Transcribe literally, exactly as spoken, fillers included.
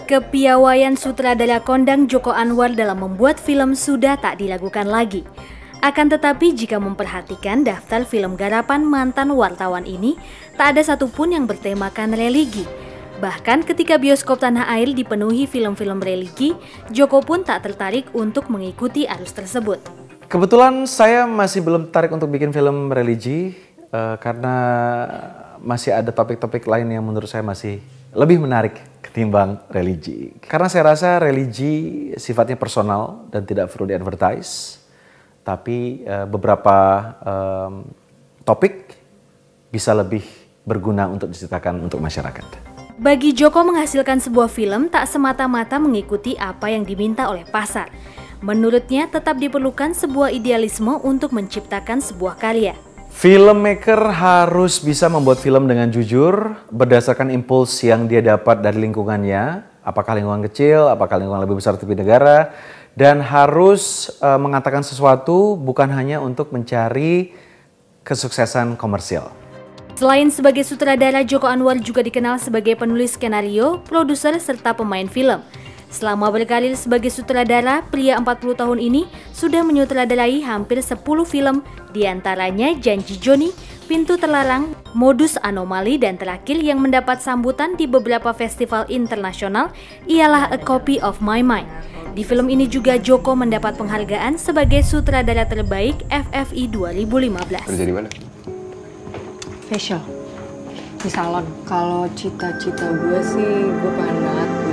Kepiawaian sutradara kondang Joko Anwar dalam membuat film sudah tak diragukan lagi. Akan tetapi jika memperhatikan daftar film garapan mantan wartawan ini, tak ada satupun yang bertemakan religi. Bahkan ketika bioskop tanah air dipenuhi film-film religi, Joko pun tak tertarik untuk mengikuti arus tersebut. Kebetulan saya masih belum tertarik untuk bikin film religi uh, karena masih ada topik-topik lain yang menurut saya masih lebih menarik ketimbang religi. Karena saya rasa religi sifatnya personal dan tidak perlu di-advertise. Tapi uh, beberapa um, topik bisa lebih berguna untuk diceritakan untuk masyarakat. Bagi Joko, menghasilkan sebuah film tak semata-mata mengikuti apa yang diminta oleh pasar. Menurutnya tetap diperlukan sebuah idealisme untuk menciptakan sebuah karya. Filmmaker harus bisa membuat film dengan jujur, berdasarkan impuls yang dia dapat dari lingkungannya, apakah lingkungan kecil, apakah lingkungan lebih besar T V negara, dan harus uh, mengatakan sesuatu bukan hanya untuk mencari kesuksesan komersial. Selain sebagai sutradara, Joko Anwar juga dikenal sebagai penulis skenario, produser, serta pemain film. Selama berkarir sebagai sutradara, pria empat puluh tahun ini sudah menyutradarai hampir sepuluh film, diantaranya Janji Joni, Pintu Terlarang, Modus Anomali, dan terakhir yang mendapat sambutan di beberapa festival internasional ialah A Copy of My Mind. Di film ini juga Joko mendapat penghargaan sebagai sutradara terbaik F F I dua ribu lima belas. Kerja di mana? Facial, di salon. Kalau cita-cita gue sih, gue pengen banget